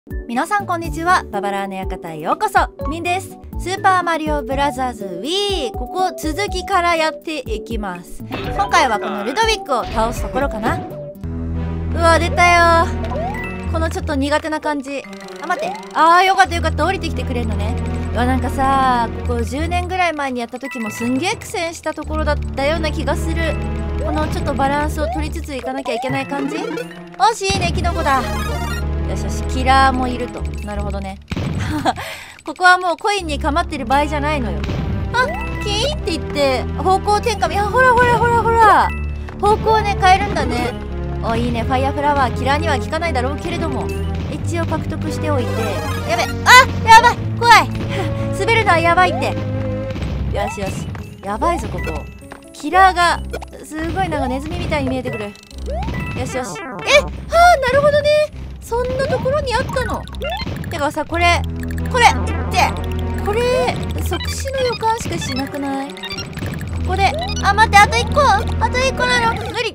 皆さんこんにちは。ババラーの館へようこそ。みんです。スーパーマリオブラザーズ Wii、 ここ続きからやっていきます。今回はこのルドウィックを倒すところかな。うわ出たよ、このちょっと苦手な感じ。あ待って、よかったよかった、降りてきてくれるのね。うわなんかさ、ここ10年ぐらい前にやった時もすんげえ苦戦したところだったような気がする。このちょっとバランスを取りつついかなきゃいけない感じ。おしいいね、キノコだ。よしよし、キラーもいると。なるほどね。ここはもうコインにかまってる場合じゃないのよ。キーンって言って方向転換。いやほらほらほらほら、方向をね変えるんだね。おいいね。ファイアフラワーキラーには効かないだろうけれども一応獲得しておいて。やべ、やばい、怖い。滑るのはやばいって。よしよし、やばいぞここ。キラーがすごいなんかネズミみたいに見えてくる。よしよし。なるほどね、そんなところにあったの。てかさ、これ即死の予感しかしなくない？ここで待って、あと1個なの。無理。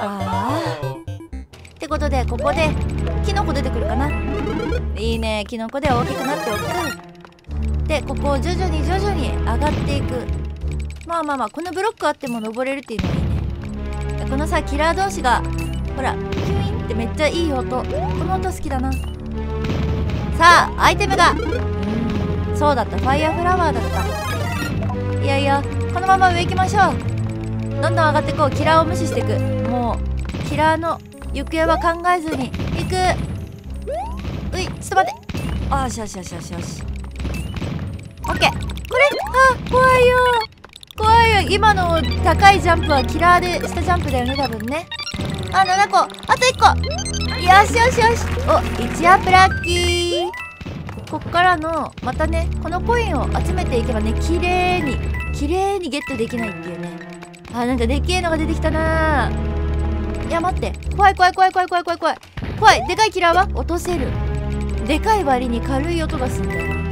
ってことでここでキノコ出てくるかな。いいね、キノコで大きくなっておく。でここを徐々に上がっていく。まあこのブロックあっても登れるっていうのがいいね。このさキラー同士がほらキュインってめっちゃいい音。この音好きだな。さあアイテムがそうだった、ファイアフラワーだった。いやこのまま上行きましょう。どんどん上がっていこう。キラーを無視していく。もうキラーの行方は考えずに行く。ちょっと待って。よしオッケー。これ怖いよ。今の高いジャンプはキラーでしたジャンプだよね多分ね。7個、あと1個。よし。1アップラッキー。こっからのまたね、このコインを集めていけばね、綺麗にゲットできないっていうね。なんかでっけえのが出てきたな。いや待って、怖い。でかいキラーは落とせる。でかい割に軽い音がするんだよな。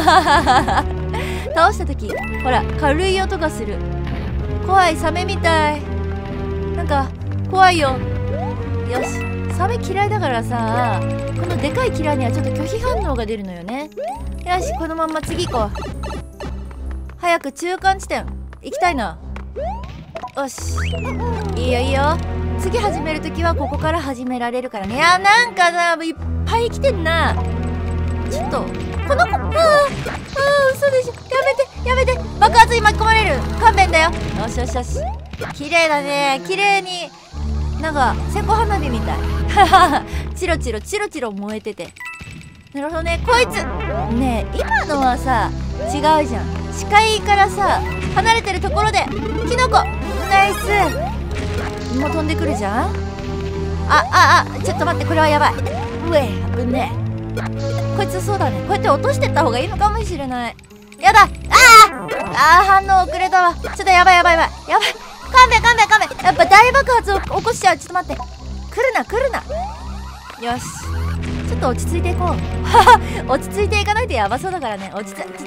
倒した時ほら軽い音がする。怖い、サメみたい。なんか怖いよ。よし、サメ嫌いだからさ、このでかいキラーにはちょっと拒否反応が出るのよね。よし、このまんま次行こう。早く中間地点行きたいな。よし、いいよ。次始めるときはここから始められるからね。なんかさ、いっぱい来てんな。ちょっとこの子、嘘でしょ。やめて、爆発に巻き込まれる。勘弁だよ。よし。綺麗だね。綺麗になんか線香花火みたい。チロチロ燃えてて。なるほどね。こいつねえ、今のはさ違うじゃん。視界からさ離れてるところでキノコナイス。もう飛んでくるじゃん。ちょっと待って、これはやばい。危ねえ。こいつそうだね、こうやって落としてった方がいいのかもしれない。やだ。反応遅れたわ。ちょっとやばい。勘弁。やっぱ大爆発を起こしちゃう。ちょっと待って、来るな。よし、ちょっと落ち着いていこう。落ち着いていかないとやばそうだからね。落ちた。嘘。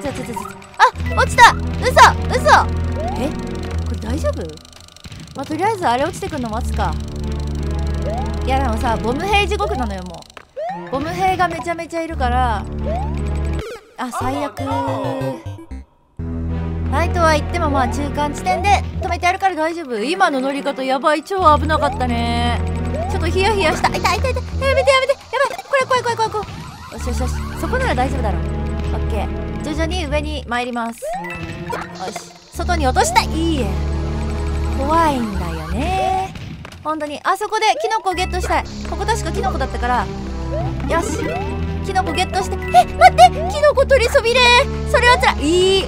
これ大丈夫？とりあえずあれ落ちてくるの待つか。いやでもさ、ボム兵地獄なのよ。もうボム兵がめちゃめちゃいるから、最悪。はいとは言っても中間地点で止めてやるから大丈夫。今の乗り方やばい、超危なかったね。ちょっとヒヤヒヤした。痛い。やめて。やばい。これ怖い。よし。そこなら大丈夫だろう。オッケー。徐々に上に参ります。よし、外に落とした。いいえ、怖いんだよね本当に。そこでキノコをゲットしたい。ここ確かキノコだったから。よし、キノコゲットして。待って、キノコ取りそびれ。それはつらい。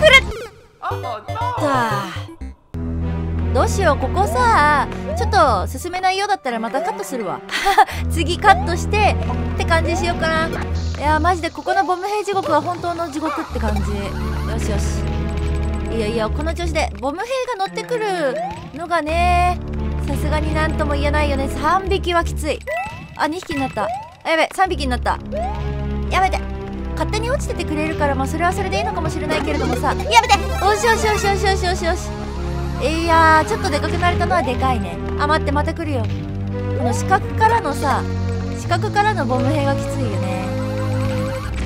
どうしよう。ここさちょっと進めないようだったらまたカットするわ。次カットしてって感じしようかな。いやマジでここのボム兵地獄は本当の地獄って感じ。よし。いやこの調子でボム兵が乗ってくるのがね、さすがになんとも言えないよね。3匹はきつい。2匹になった。やべ、3匹になった。やめて。勝手に落ちててくれるから、それはそれでいいのかもしれないけれどもさ。やめて。よし。いやちょっとでかくなれたのはでかいね。待って、また来るよ。この四角からのボム兵がきついよね。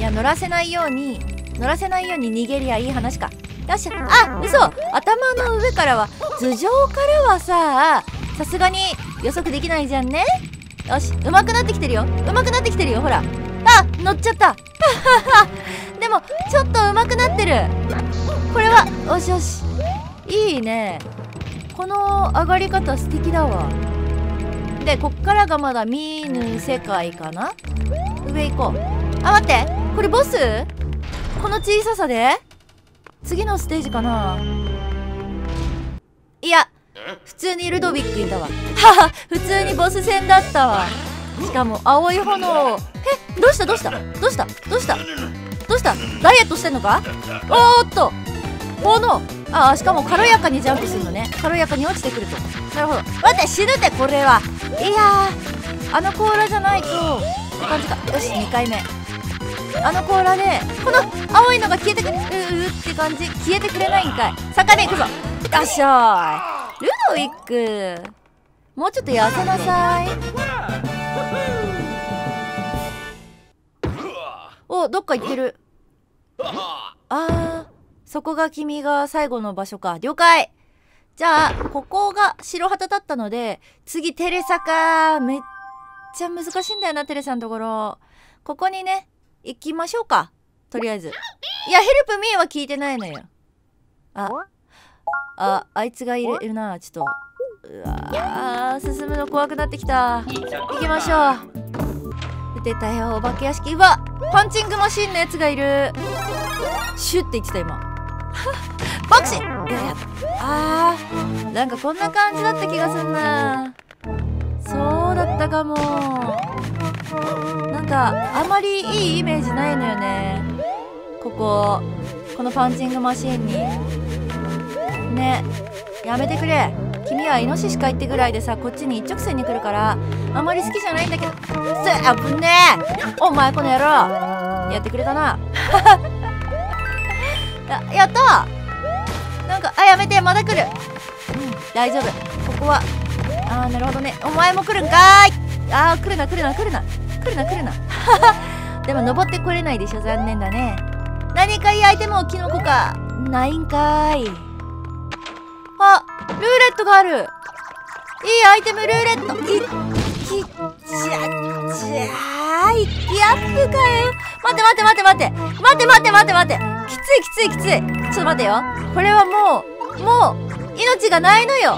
や乗らせないように逃げりゃいい話か。よし、あ、嘘、頭の上からは、頭上からはさすがに予測できないじゃんね。よし、上手くなってきてるよ、ほら。あ、乗っちゃったでもちょっと上手くなってる。これはよしよし、いいね。この上がり方素敵だわ。でこっからがまだ見ぬ世界かな。上行こう。あ、待って、これボス？この小ささで次のステージかな。いや、普通にルドビックいたわ。はは、普通にボス戦だったわ。しかも青い炎。どうしたダイエットしてんのか。おーっと、炎。あ、しかも軽やかにジャンプするのね。軽やかに落ちてくると。なるほど。待って、死ぬって。これはいやー、あの甲羅じゃないとって感じか。よし、2回目。あの甲羅でこの青いのが消えてくるって感じ。消えてくれないんかい。坂で行くぞ。よっしゃーい。ルドウィック、もうちょっと痩せなさい。お、どっか行ってる。そこが君が最後の場所か。了解。じゃあここが白旗だったので、次テレサか。めっちゃ難しいんだよな、テレサのところ。ここにね行きましょうか、とりあえず。いや、ヘルプミーは聞いてないのよ。あいつがいるな。ちょっとうわー、進むの怖くなってきた。行きましょう。出たよ、お化け屋敷。うわ、パンチングマシンのやつがいる。シュッて言ってた今ボクシン。なんかこんな感じだった気がすんな。そうだったかも。なんかあまりいいイメージないのよね、このパンチングマシンにね。やめてくれ。君はイノシシかいってぐらいでさ、こっちに一直線に来るからあまり好きじゃないんだけど。あぶねえ、お前この野郎。やってくれたなやったー。なんかやめて、まだ来る。大丈夫。ここはなるほどね。お前も来るんかーい。来るなでも登ってこれないでしょ。残念だね。何かいいアイテムをキノコかないんかーい。あ、ルーレットがある。いいアイテム、ルーレット。一気アップかよ。待って。きつい。ちょっと待ってよ。これはもう命がないのよ。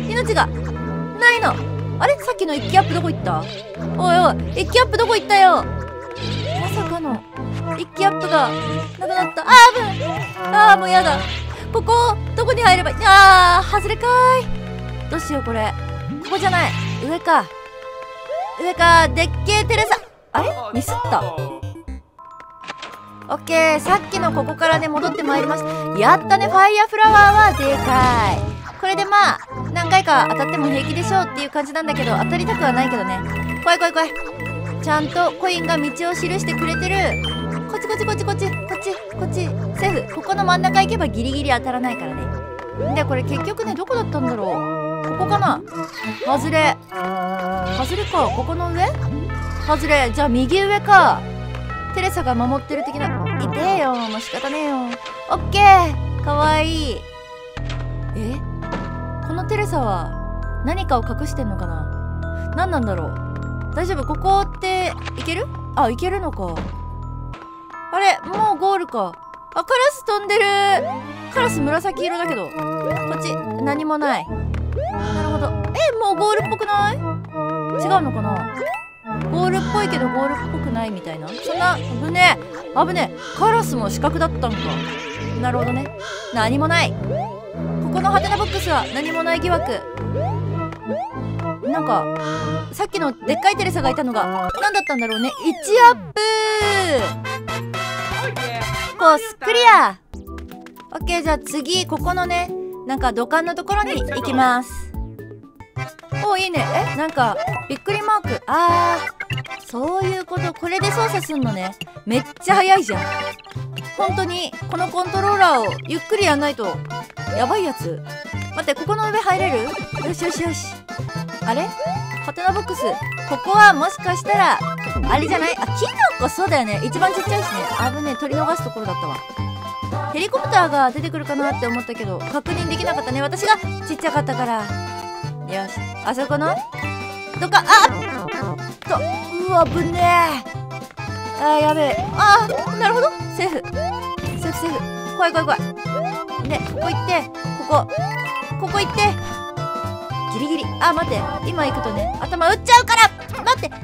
あれ、さっきの一気アップどこ行った？おい、一気アップどこ行ったよ。まさかの一気アップがなくなった。もうやだ。ここどこに入ればいい？外れかーい。どうしようこれ。ここじゃない、上か。でっけーテレサ。あれ、ミスった。オッケー、さっきのここからね戻ってまいりました。やったね。ファイヤーフラワーはでかい。これで何回か当たっても平気でしょうっていう感じなんだけど、当たりたくはないけどね。怖い。ちゃんとコインが道を記してくれてる。こっち。セーフ。ここの真ん中行けばギリギリ当たらないからね。でこれ結局ね、どこだったんだろう。ここかな。外れか。ここの上外れ。じゃあ右上か。テレサが守ってる的な。いてえよ、もう仕方ねえよ。オッケー、かわいい。このテレサは何かを隠してんのかな。何なんだろう。大丈夫？ここっていける？いけるのか。あれ、もうゴールか。カラス飛んでる。カラス紫色だけど、こっち何もない。なるほど。もうゴールっぽくない？違うのかな。ゴールっぽいけどゴールっぽくないみたいな。そんな危ねえ。カラスも四角だったんか。なるほどね。何もない。このハテナボックスは何もない疑惑。なんかさっきのでっかいテレサがいたのが何だったんだろうね。1アップコースクリア。オッケー、じゃあ次ここのね、なんか土管のところに行きます。いいね。なんかびっくりマーク。そういうこと。これで操作すんのね。めっちゃ早いじゃん。本当にこのコントローラーをゆっくりやんないとやばいやつ。待って、ここの上入れる？よし。あれ？ハテナボックス。ここはもしかしたらあれじゃない？あ、キノコ、そうだよね。一番ちっちゃいしね。危ねえ、取り逃すところだったわ。ヘリコプターが出てくるかなって思ったけど、確認できなかったね。私がちっちゃかったから。よし、あそこのどっか、うわ、ぶねえ。やべえ。なるほど。セーフ。セーフ。怖い。で、ここ行って、ここ行って、ギリギリ。待って。今行くとね、頭打っちゃうから。待って、危ない。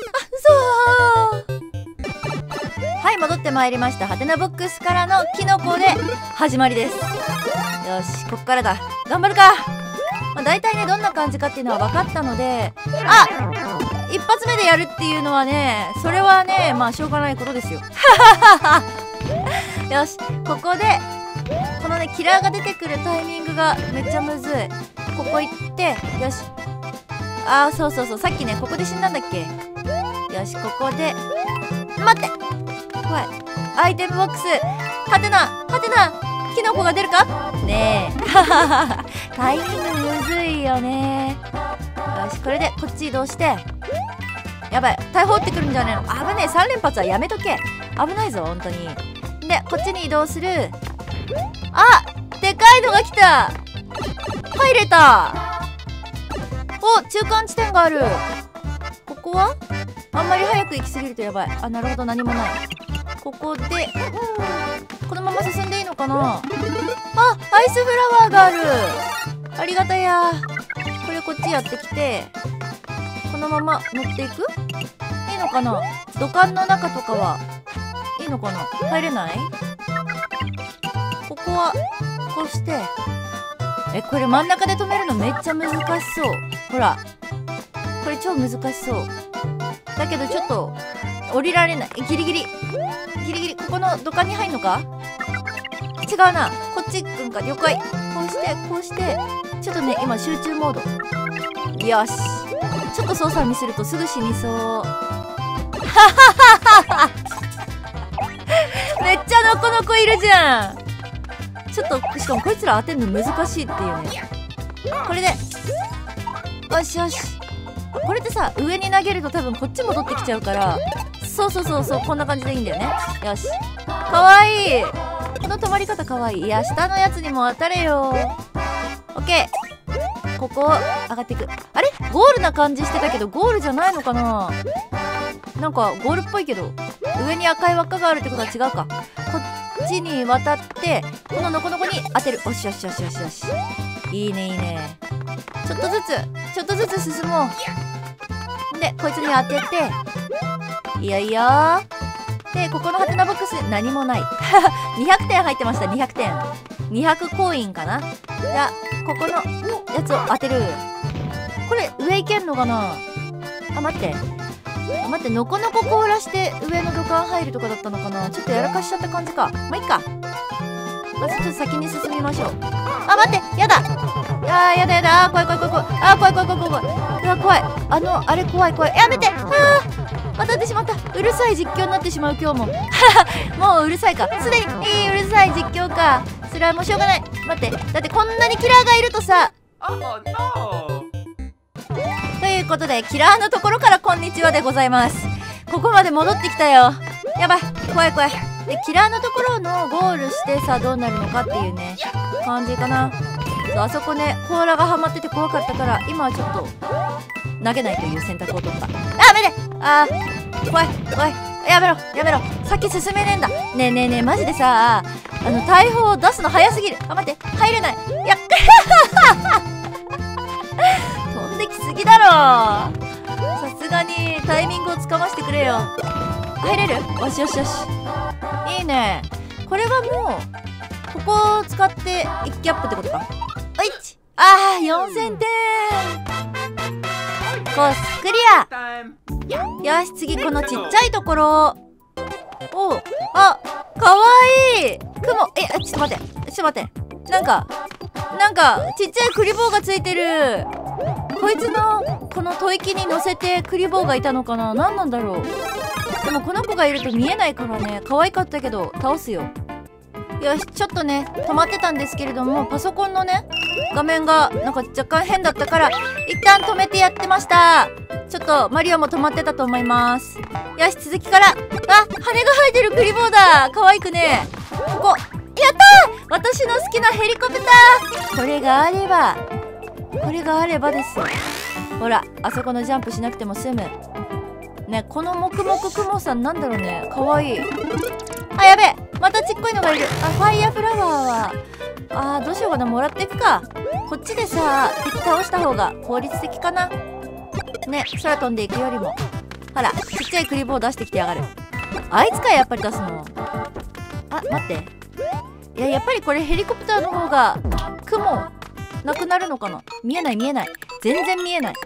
はい、戻ってまいりました。ハテナボックスからのキノコで始まりです。よし、こっからだ。頑張るか。大体ね、どんな感じかっていうのは分かったので、一発目でやるっていうのはね、それはね、しょうがないことですよ。よし、ここでこのね、キラーが出てくるタイミングがめっちゃむずい。ここ行って、よし。そう、さっきね、ここで死んだんだっけ。よし、ここで、待って、怖い。アイテムボックス、ハテナ、キノコが出るかねえ。タイミングむずいよね。よし、これでこっち移動して、やばい、大砲撃ってくるんじゃねえの。危ねえ、3連発はやめとけ。危ないぞ、本当に。で、こっちに移動する。でかいのが来た。入れた。中間地点がある。ここはあんまり早く行き過ぎるとやばい。なるほど、何もない。ここで、このまま進んでいいのかな。アイスフラワーがある。ありがたや。これこっちやってきて、このまま乗っていく？いいのかな。土管の中とかはいいのかな。入れない？ここはこうして、これ真ん中で止めるのめっちゃ難しそう。ほら、これ超難しそうだけど、ちょっと降りられない。ギリギリここの土管に入んのか。違うな、こっち行くんか。了解。こうしてちょっとね、今集中モード。よし、ちょっと操作ミスるとすぐ死にそう。めっちゃノコノコいるじゃん。ちょっと、しかもこいつら当てるの難しいっていうね。これで、よし。これってさ、上に投げると多分こっち戻ってきちゃうから、そう、こんな感じでいいんだよね。よし、かわいい。この止まり方かわいい。いや、下のやつにも当たれよ。オッケー。ここ上がっていく。あれ、ゴールな感じしてたけど、ゴールじゃないのかな。なんかゴールっぽいけど、上に赤い輪っかがあるってことは違うか。こっちに渡って、このノコノコに当てる。よし。いいね。ちょっとずつ進もう。で、こいつに当てて、いいよ。で、ここのハテナボックス何もない。200点入ってました。200点。200コインかな。じゃあ、ここのやつを当てる。これ上行けんのかな。待って、ノコノコ凍らして上の土管入るとかだったのかな。ちょっとやらかしちゃった感じか。いいか。まずちょっと先に進みましょう。待って、やだ。やだ。怖い。怖い。うわ、怖い。あれ怖い。やめて。当たってしまった。うるさい実況になってしまう、今日も。もううるさいか。すでにうるさい実況か。それはもうしょうがない。待って、だってこんなにキラーがいるとさ。ということで、キラーのところからこんにちはでございます。ここまで戻ってきたよ。やばい、怖い。で、キラーのところのゴールしてさ、どうなるのかっていうね、感じかな。そう、あそこね、甲羅がはまってて怖かったから、今はちょっと投げないという選択を取った。ダメで。怖い。やめろ。先進めねえんだ。ねえ、マジでさ、大砲を出すの早すぎる。待って、入れない。飛んできすぎだろ。さすがにタイミングをつかましてくれよ。入れる？よし。いいね。これはもう、ここを使って一気アップってことか。4000点。コースクリア。よし、次このちっちゃいところ。かわいい。雲。ちょっと待って。なんかちっちゃいクリボーがついてる。こいつのこの吐息に乗せてクリボーがいたのかな。何なんだろう。でもこの子がいると見えないからね。可愛かったけど倒すよ。 よし、ちょっとね止まってたんですけれども、パソコンのね画面がなんか若干変だったから一旦止めてやってました。ちょっとマリオも止まってたと思います。よし、続きから。あ、羽が生えてるクリボーだ。可愛くね。ここやったー、私の好きなヘリコプター。これがあればです。ほら、あそこのジャンプしなくても済むね。このもくもくクモさんなんだろうね、かわいい。あ、やべえ、またちっこいのがいる。あ、ファイヤーフラワーはどうしようかな、もらっていくか。こっちでさ敵倒した方が効率的かなね。空飛んでいくよりも。ほら、ちっちゃいクリボー出してきてやがる。あいつかやっぱり出すの。あ、待って、いや、やっぱりこれヘリコプターの方が雲なくなるのかな。見えない見えない、全然見えない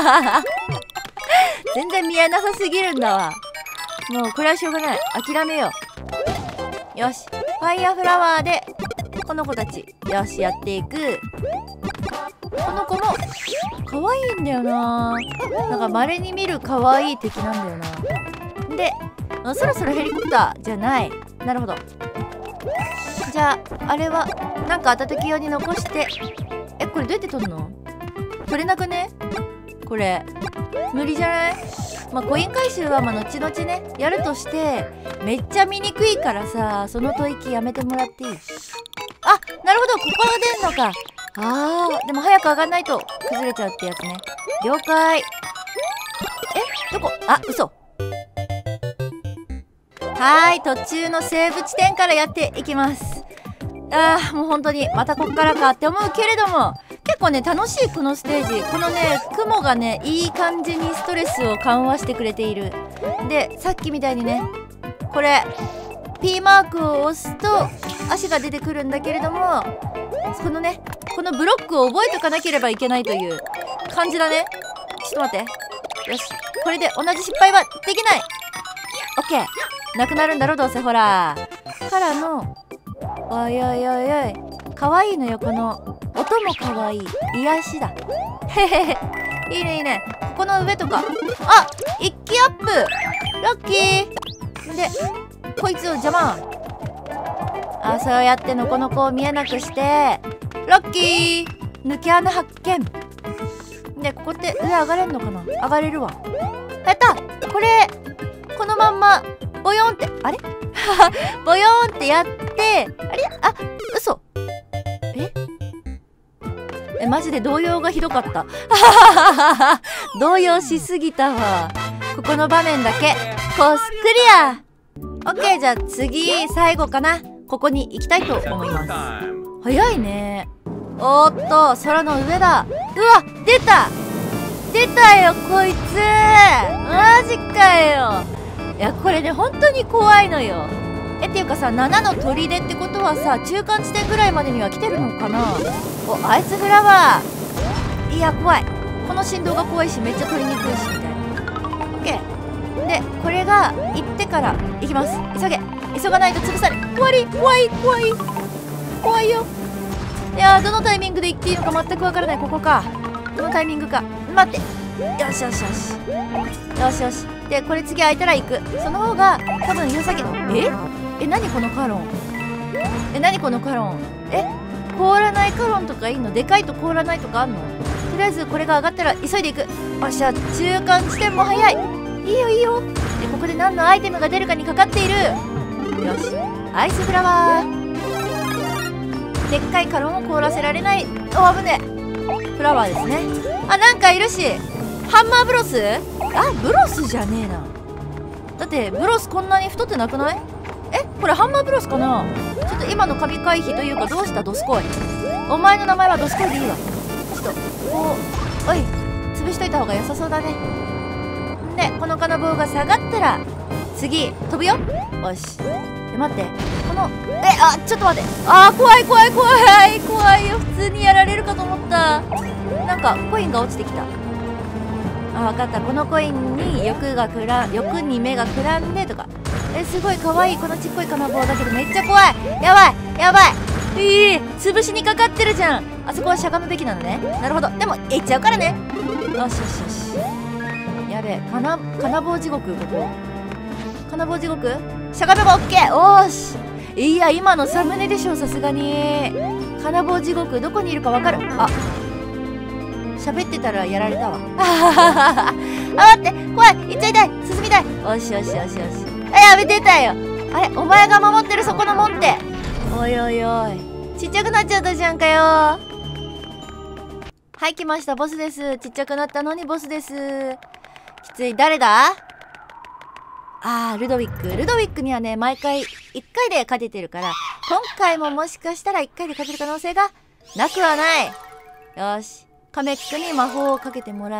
全然見えなさすぎるんだわ。もうこれはしょうがない、諦めよう。よし、ファイヤーフラワーでこの子たち、よし、やっていく。この子も可愛いんだよな。なんか稀に見る可愛い敵なんだよな。で、そろそろヘリコプターじゃない。なるほど。じゃああれはなんかあった時用に残して。これどうやって取るの？取れなくね？これ無理じゃない？まあコイン回収はまあ後々ねやるとして、めっちゃ見にくいからさ、その吐息やめてもらっていい？あ、なるほど、ここが出んのか。でも早く上がんないと崩れちゃうってやつね。了解。どこ？あ、嘘。はーい、途中のセーブ地点からやっていきます。もう本当にまたこっからかって思うけれども、結構ね楽しいこのステージ。このね雲がねいい感じにストレスを緩和してくれている。で、さっきみたいにね、これ P マークを押すと足が出てくるんだけれども、このねこのブロックを覚えておかなければいけないという感じだね。ちょっと待って。よし、これで同じ失敗はできない。オッケー、なくなるんだろどうせ。ほらからの、おいおいおいおい、かわいいのよ。この音もかわいい、癒しだ。へへへ、いいねいいね。ここの上とか、あ、一気アップ、ラッキー。でこいつを邪魔。そうやってのこの子を見えなくして、ラッキー、抜け穴発見。で、ここって上上がれんのかな。上がれるわ。やった。これこのまんまボヨンって、あれボヨンってやって、あれ、あ、嘘。マジで動揺がひどかった動揺しすぎたわ。ここの場面だけコスクリア。オッケー、じゃあ次最後かな。ここに行きたいと思います。早いね。おーっと、空の上だ。うわ、出たよこいつ。マジかよ。いや、これね本当に怖いのよ。っていうかさ、7の砦ってことはさ、中間地点ぐらいまでには来てるのかな。お、アイスフラワー。いや、怖い。この振動が怖いし、めっちゃ取りにくいしみたいな。オッケー。で、これが行ってから行きます。急がないと潰され。怖いよ。いやー、どのタイミングで行っていいのか全くわからない。ここか、どのタイミングか。待って、よし。で、これ次開いたら行く。その方が多分良さげ。何このカロン。凍らないカロンとかいいの？でかいと凍らないとかあんの？とりあえずこれが上がったら急いでいく。よっしゃ、中間地点も早い。いいよ。で、ここで何のアイテムが出るかにかかっている。よし、アイスフラワー。でっかいカロンを凍らせられない。お、危ねえ。フラワーですね。あ、なんかいるし。ハンマーブロス？ブロスじゃねえな。だってブロスこんなに太ってなくない？これハンマーブロスかな。ちょっと今の神回避というか、どうしたドスコイ。お前の名前はドスコイでいいわ。ちょっとこう、おい、潰しといた方が良さそうだね。で、この金棒が下がったら次飛ぶよ。よし。待って、このちょっと待って。怖いよ。普通にやられるかと思った。なんかコインが落ちてきた。分かった。このコインに欲に目がくらんでとか。すごい可愛いこのちっこい金棒だけどめっちゃ怖い。やばい。潰しにかかってるじゃん。あそこはしゃがむべきなのね。なるほど。でも行っちゃうからね。よし。やべえ、金棒地獄。ここ金棒地獄。しゃがめばオッケー。おーし。 いや今のサムネでしょ、さすがに。金棒地獄どこにいるかわかる。あ、喋ってたらやられたわ。あ、待って、怖い、行っちゃいたい、進みたい。よしよしよしよし。やめてたよ。あれ、お前が守ってるそこの門って。おいおいおい、ちっちゃくなっちゃったじゃんかよ。はい、来ました、ボスです。ちっちゃくなったのにボスです。きつい。誰だ。ルドウィック。ルドウィックにはね、毎回1回で勝ててるから、今回ももしかしたら1回で勝てる可能性がなくはない。よし、カメックに魔法をかけてもらって、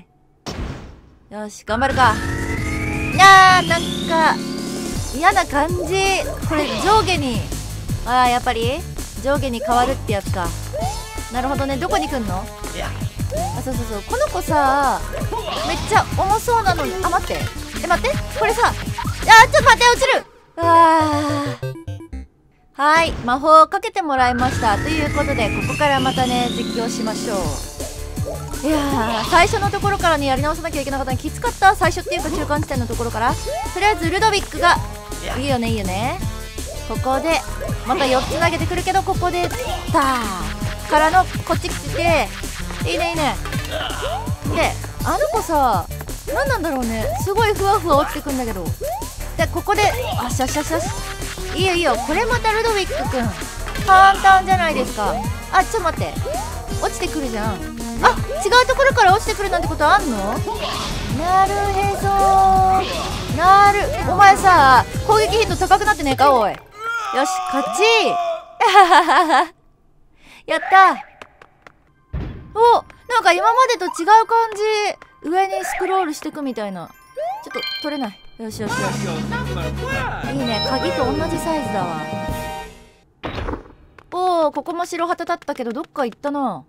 よし、頑張るか。なんか嫌な感じ。これ上下に、やっぱり上下に変わるってやつか。なるほどね。どこに来んの。そうそうそう、この子さ、めっちゃ重そうなのに。待って、待って、これさ、ちょっと待って、落ちる。はい、魔法をかけてもらいました。ということで、ここからまたね、実況しましょう。いやー、最初のところからね、やり直さなきゃいけなかったのきつかった。最初っていうか中間地点のところから。とりあえずルドウィックがいいよね、いいよね。ここでまた4つ投げてくるけど、ここでからのこっち来てて、いいねいいね。で、あの子さ、何なんだろうね、すごいふわふわ落ちてくんだけど。で、ここであしゃしゃしゃし、いいよいいよ。これまたルドウィックくん簡単じゃないですか。ちょっと待って、落ちてくるじゃん。違うところから落ちてくるなんてことあんの。なるへそー、お前さ、攻撃頻度高くなってねえか、おい。よし、勝ちやった。なんか今までと違う感じ。上にスクロールしてくみたいな。ちょっと取れない。よしよしよし、いいね。鍵と同じサイズだわ。ここも白旗立ったけどどっか行ったな。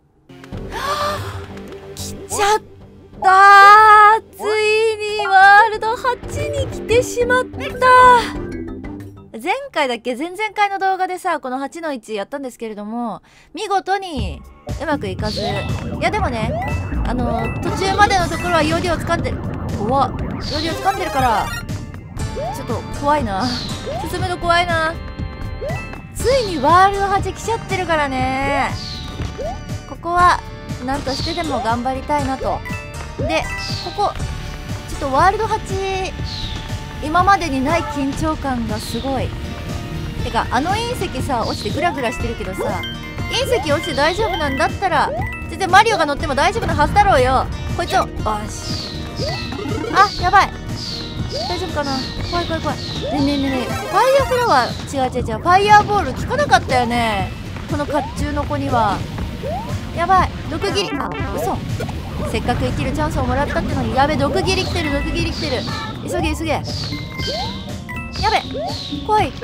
来ちゃったー、ついにワールド8に来てしまった。前回だっけ、前々回の動画でさ、この8の1やったんですけれども、見事にうまくいかず。いやでもね、途中までのところはヨーディを掴んでる。怖っ、ヨーディを掴んでるからちょっと怖いな、進むの怖いな。ついにワールド8来ちゃってるからね。ここは何としてでも頑張りたいなと。で、ここちょっとワールド8、今までにない緊張感がすごい。てか、隕石さ、落ちてグラグラしてるけどさ、隕石落ちて大丈夫なんだったら全然マリオが乗っても大丈夫なはずだろうよ。こいつを、よし。やばい、大丈夫かな。怖い怖い怖い。ねえねえねえねえ、ファイヤーフラワー、違う違う違う、ファイヤーボール効かなかったよね、この甲冑の子には。やばい、毒斬り。嘘、せっかく生きるチャンスをもらったってのに。やべ、毒斬り来てる、毒斬り来てる。急げ急げ。やべ、怖い。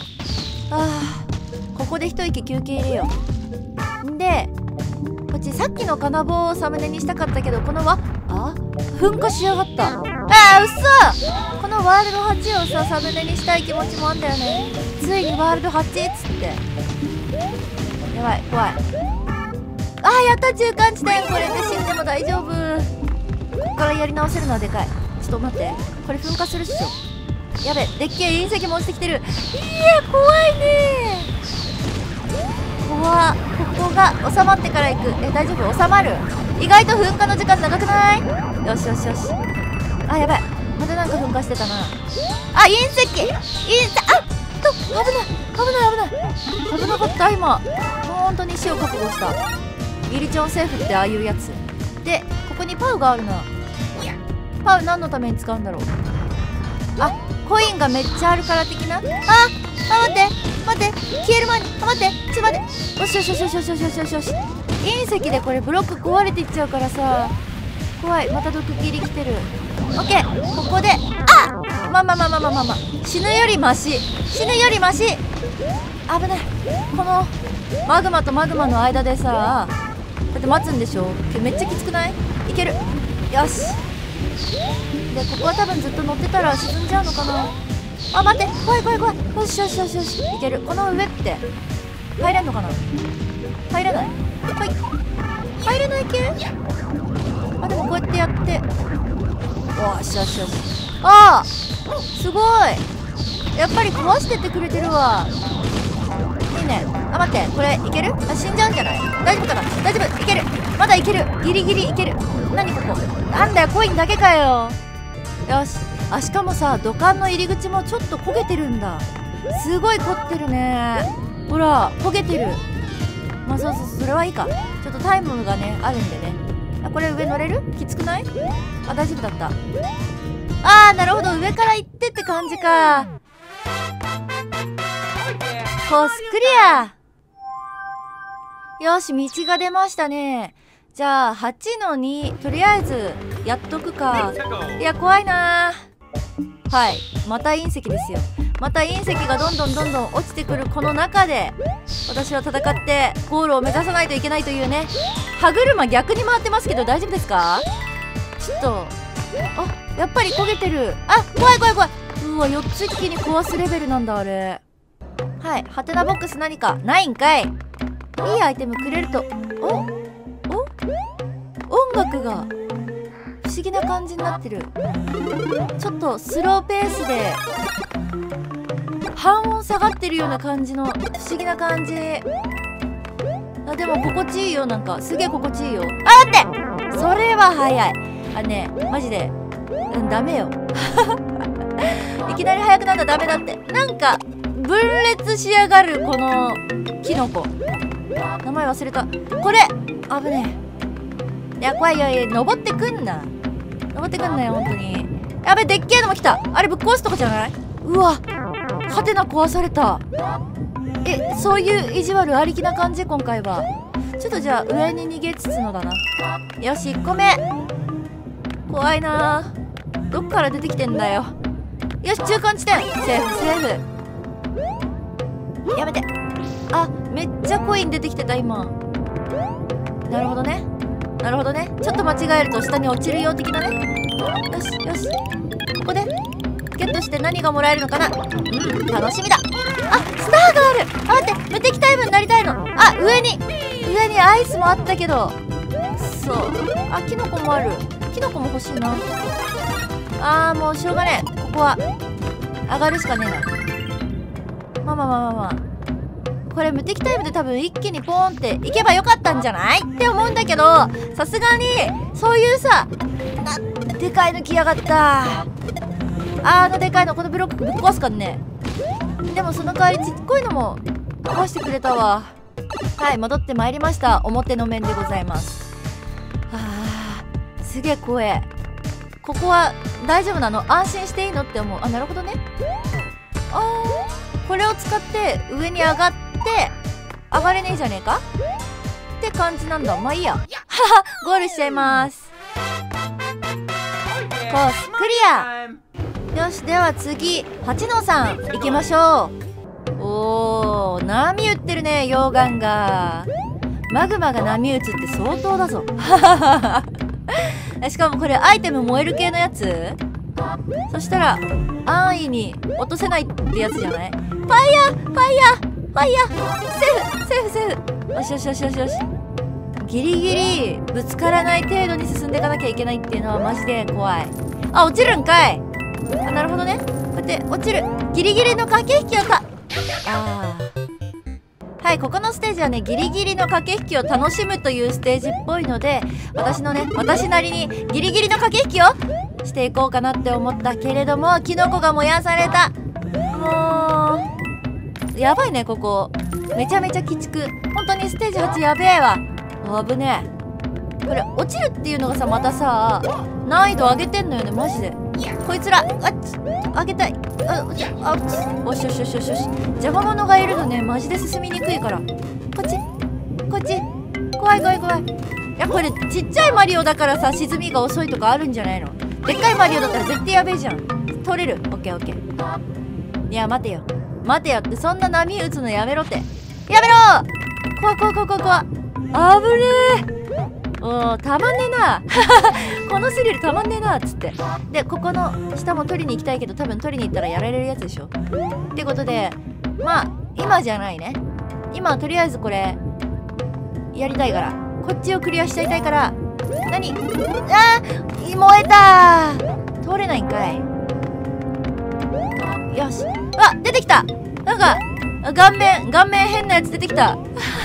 ここで一息休憩入れよう。で、こっちさっきの金棒をサムネにしたかったけど、この噴火しやがった。うっそ、このワールド8をさ、サムネにしたい気持ちもあんだよね。ついにワールド8っつって。やばい、怖い。やった、中間地点。これで死んでも大丈夫。ここからやり直せるのはでかい。ちょっと待って、これ噴火するっしょ。やべ、でっけえ隕石も落ちてきてる。いや、怖いね。怖っ。ここが収まってから行く。大丈夫、収まる。意外と噴火の時間長くない？よしよしよし。やばい、またなんか噴火してたな。隕石、危ない危なかった。今本当に死を覚悟した。ギリチョンセーフってああいうやつで、ここにパウがあるな。パウ何のために使うんだろう。コインがめっちゃあるから的な。待って消える前に。待って、ちょっと待って。よしよしよしよしよしよしよしよし。隕石でこれブロック壊れていっちゃうからさ、怖い。また毒斬り来てる。オッケー、ここで死ぬよりマシ。危ない。このマグマとマグマの間でさ、だって待つんでしょ。めっちゃきつくない？いける。よし。で、ここは多分ずっと乗ってたら沈んじゃうのかな。待って、怖い。よしよしよしよし、いける。この上って入れんのかな。入れない。入れない系。でもこうやってやって、よしよしよし。すごい。 やっぱり壊してってくれてるわ。いいね。あ、待って、これいける？あ、死んじゃうんじゃない？大丈夫かな？大丈夫、いける。まだいける。ギリギリいける。何ここ？なんだよ、コインだけかよ。よし。あ、しかもさ、土管の入り口もちょっと焦げてるんだ。すごい凝ってるね。ほら、焦げてる。まあそうそう、それはいいか。ちょっとタイムがね、あるんでね。あ、これ上乗れる？きつくない？あ、大丈夫だった。あー、なるほど、上から行ってって感じか。コースクリア。よし、道が出ましたね。じゃあ8の2、とりあえずやっとくか。いや、怖いな。はい、また隕石ですよ。また隕石がどんどん落ちてくるこの中で、私は戦ってゴールを目指さないといけないというね。歯車逆に回ってますけど大丈夫ですか？ちょっと、あ、やっぱり焦げてる。あ、怖い怖い怖い。うわ、4つ一気に壊すレベルなんだあれ。はい、ハテナボックス何かないんかい。いいアイテムくれると。音楽が不思議な感じになってる。ちょっとスローペースで半音下がってるような感じの不思議な感じ。あ、でも心地いいよ。なんかすげえ心地いいよ。あ、待って、それは早い。あ、ね、マジでダメよ。いきなり速くなったらダメだって。なんか分裂しやがるこのキノコ、名前忘れた。これ危ねえ。いや、怖いよ。登ってくんな。登ってくんなよ、ほんとに。やべ、でっけえのも来た。あれぶっ壊すとこじゃない？うわ、ハテナ壊された。え、そういう意地悪ありきな感じ今回は。ちょっとじゃあ上に逃げつつのだな。よし、1個目。怖いな。どっから出てきてんだよ。よし、中間地点。セーフセーフ。やめて。あ、めっちゃコイン出てきてた今。なるほどね、なるほどね。ちょっと間違えると下に落ちるよ的なね。よしよし、ここでゲットして何がもらえるのかな。うん、楽しみだ。あ、スターがある。あ、待って、無敵タイムになりたいの。あ、上にアイスもあったけど、そう。あ、キノコもある。キノコも欲しいな。あー、もうしょうがねえ。ここは上がるしかねえな。まあこれ無敵タイムで多分一気にポーンっていけばよかったんじゃないって思うんだけど、さすがにそういうさ、でかいの来やがった。あのでかいの、このブロックぶっ壊すかんね。でもその代わりちっこいのも壊してくれたわ。はい、戻ってまいりました。表の面でございます。あー、すげえ怖え。ここは大丈夫なの？安心していいのって思う。あ、なるほどね。あー、これを使って上に上がって上がれねえじゃねえかって感じなんだ。まあいいや。はは、ゴールしちゃいます。コースクリア。よし、では次8の3行きましょう。おー、波打ってるね、溶岩が。マグマが波打つって相当だぞ。しかもこれアイテム燃える系のやつ。そしたら安易に落とせないってやつじゃない？ファイヤーセーフ。よしよしよしよしよし。ギリギリぶつからない程度に進んでいかなきゃいけないっていうのはマジで怖い。あ、落ちるんかい。あ、なるほどね。こうやって落ちるギリギリの駆け引きをはい、ここのステージはね、ギリギリの駆け引きを楽しむというステージっぽいので、私なりにギリギリの駆け引きをしていこうかなって思ったけれども、キノコが燃やされた。もうやばいね、ここめちゃめちゃ鬼畜。本当にステージ8やべえわ。危ねえ。これ落ちるっていうのがさ、またさ難易度上げてんのよね、マジで。こいつら上げたい。よしよしよしよしよし。邪魔者がいるのね、マジで進みにくいから。こっち怖い。いや、これちっちゃいマリオだからさ、沈みが遅いとかあるんじゃないの？でっかいマリオだったら絶対やべえじゃん。取れる。オッケー。いや、待てよって、そんな波打つのやめろって。やめろ。怖危ねえ。おー、たまんねえな。このスリルたまんねえなっつって。で、ここの下も取りに行きたいけど、多分取りに行ったらやられるやつでしょ。ってことで、まあ今じゃないね。今はとりあえずこれやりたいから、こっちをクリアしちゃいたいから。何？燃えたー。通れないんかい。 よし。あ、出てきた。なんか顔面変なやつ出てきた。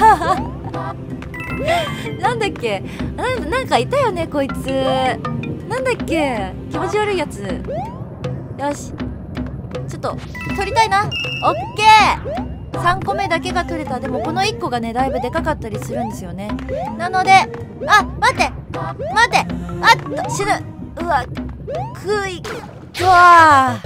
なんだっけ、なんかいたよねこいつ。なんだっけ、気持ち悪いやつ。よし、ちょっと取りたいな。オッケー、3個目だけが取れた。でもこの1個がねだいぶでかかったりするんですよね。なので、あ、待ってあっと、死ぬ。うわ、くいっと。はい、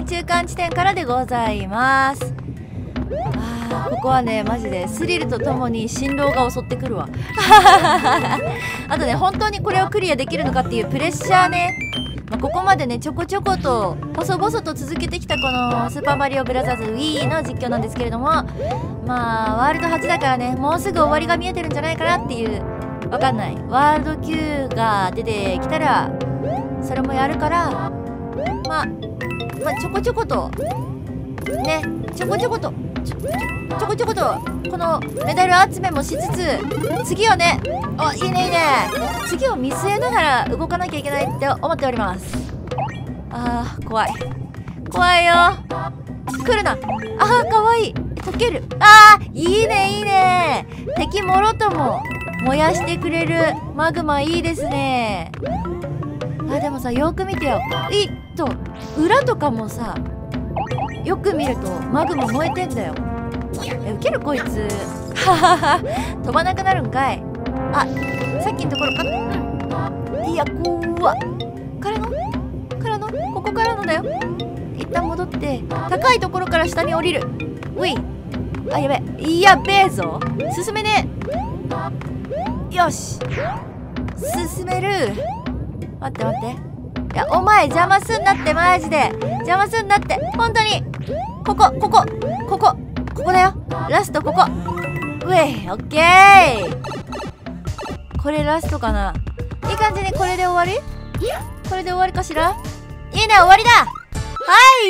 中間地点からでございます。ここはねマジでスリルとともに振動が襲ってくるわ。あとね、本当にこれをクリアできるのかっていうプレッシャーね。ここまでねちょこちょこと細々と続けてきたこのスーパーマリオブラザーズ Wii の実況なんですけれども、まあワールド初だからね、もうすぐ終わりが見えてるんじゃないかなっていう、わかんない、ワールド Q が出てきたらそれもやるから、まあちょこちょことね、ちょこちょことこのメダル集めもしつつ、次はね、あ、いいねいいね、次を見据えながら動かなきゃいけないって思っております。怖いよ。来るな。かわいい。溶ける。いいねいいね。敵もろとも燃やしてくれるマグマいいですね。でもさ、よく見てよ。裏とかもさ、よく見るとマグマ燃えてんだよ。ウケるこいつ。飛ばなくなるんかい。さっきのところか。いや、怖っ。からのここからのだよ。一旦戻って高いところから下に降りる。うい。やべえぞ。進めねえ。よし、進める。待って。いや、お前邪魔すんなって、マジで邪魔すんなって、本当に。ここだよ、ラストここ。うえ、オッケー。これラストかな。いい感じにこれで終わりかしら。いいね、終わりだ。はい、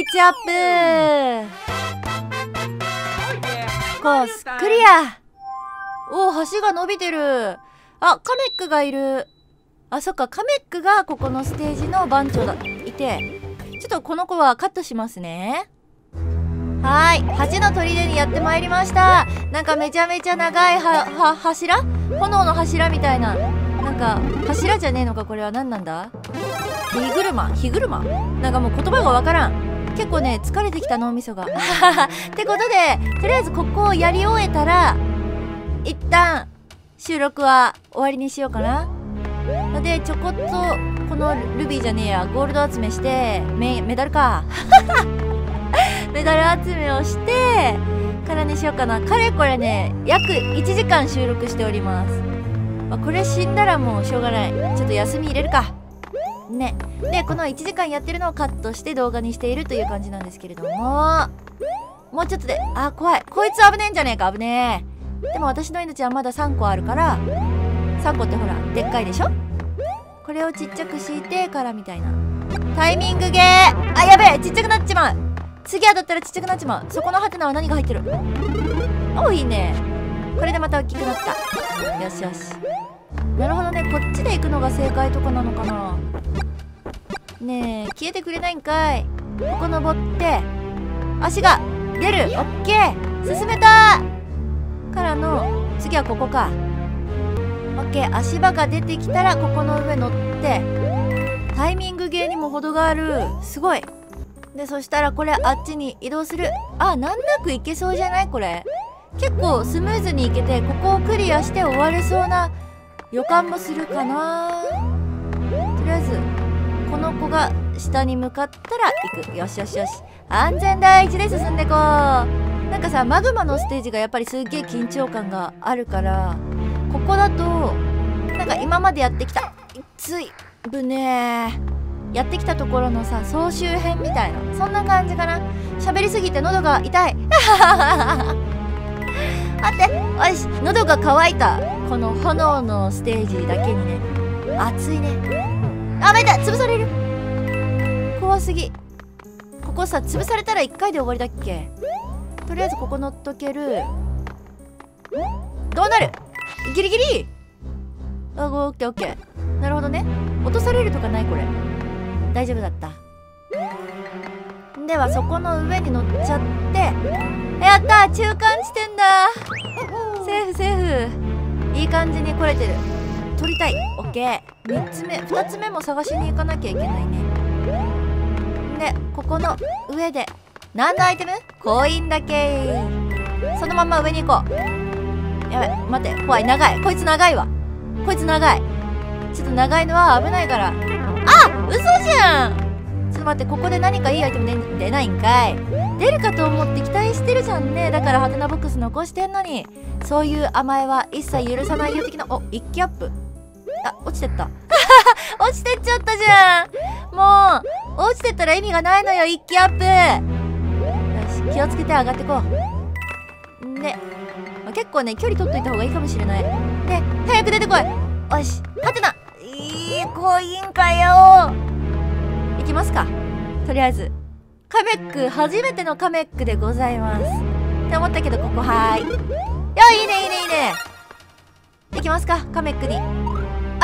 ジャンプコースクリア。橋が伸びてる。カメックがいる。そっか、カメックがここのステージの番長いて、ちょっとこの子はカットしますね。はい、8の砦にやってまいりました。なんかめちゃめちゃ長い柱、炎の柱みたいな、なんか柱じゃねえのか、これは何なんだ。火車なんかもう言葉がわからん。結構ね疲れてきた脳みそが。ってことで、とりあえずここをやり終えたら一旦収録は終わりにしようかな。でちょこっとこのルビーじゃねえや、ゴールド集めしてメダルか。メダル集めをしてからにしようかな。かれこれね約1時間収録しております。これ死んだらもうしょうがない。ちょっと休み入れるかね。でこの1時間やってるのをカットして動画にしているという感じなんですけれども、もうちょっとで、怖い、こいつ危ねえんじゃねえか。危ねえ。でも私の命はまだ3個あるから、3個ってほらでっかいでしょ。これをちっちゃくしてからみたいなタイミングゲー。やべえ、ちっちゃくなっちまう。次当たったらちっちゃくなっちまう。そこのハテナは何が入ってる。いいね。これでまた大きくなった。よしよし。なるほどね、こっちで行くのが正解とかなのかな。ねえ、消えてくれないんかい。ここ登って足が出る。オッケー、進めた。からの次はここか。オッケー、足場が出てきたらここの上乗って、タイミングゲーにも程がある。すごい。でそしたらこれあっちに移動する。なんなくいけそうじゃない。これ結構スムーズにいけて、ここをクリアして終われそうな予感もするかな。とりあえずこの子が下に向かったら行く。よしよしよし、安全第一で進んでこう。なんかさ、マグマのステージがやっぱりすっげえ緊張感があるから、ここだとなんか今までやってきたぶねーやってきたところのさ総集編みたいな、そんな感じかな。喋りすぎて喉が痛い。待って、よし、喉が渇いた。この炎のステージだけにね、熱いね。待って、潰される。怖すぎ。ここさ潰されたら1回で終わりだっけ。とりあえずここ乗っとける。どうなる。ギリギリ。オッケーオッケー。なるほどね。落とされるとかない。これ大丈夫だった。 ではそこの上に乗っちゃって、やったー、中間地点だ。セーフセーフ。いい感じに来れてる。取りたい。オッケー。3つ目2つ目も探しに行かなきゃいけないね。でここの上で何のアイテム？コインだけ。そのまんま上に行こう。やばい、待って、怖い。長い。こいつ長いわ。こいつ長い。ちょっと長いのは危ないから。あ、嘘じゃん。ちょっと待って、ここで何かいいアイテム出ないんかい。出るかと思って期待してるじゃんね。だからハテナボックス残してんのに。そういう甘えは一切許さないよ的な。お、一気アップ。あ、落ちてった落ちてっちゃったじゃん。もう落ちてったら意味がないのよ。一気アップ。よし、気をつけて上がってこう。で、結構ね距離取っといた方がいいかもしれない。で、早く出てこい。よし、ハテナ。いいコインかよ。行きますか。とりあえずカメック、初めてのカメックでございますって思ったけど、ここはーい。いや、いいねいいねいいね。行きますか、カメックに。はい。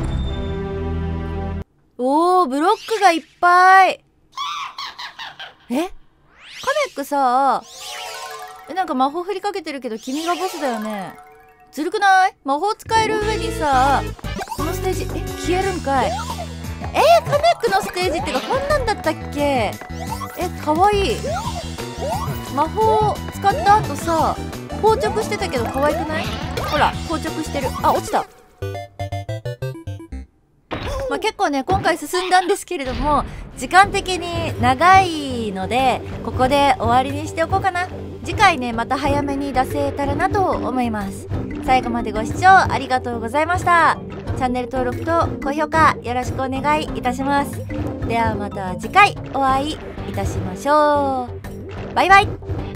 おー、ブロックがいっぱい。カメックさ、なんか魔法振りかけてるけど君がボスだよね。ずるくない？魔法使える上にさ、このステージ消えるんかい。カメックのステージってかこんなんだったっけ？かわいい。魔法使った後さ硬直してたけど可愛くない？ほら硬直してる。あ、落ちた。結構ね今回進んだんですけれども、時間的に長いのでここで終わりにしておこうかな。次回ねまた早めに出せたらなと思います。最後までご視聴ありがとうございました。チャンネル登録と高評価よろしくお願いいたします。ではまた次回お会いいたしましょう。バイバイ。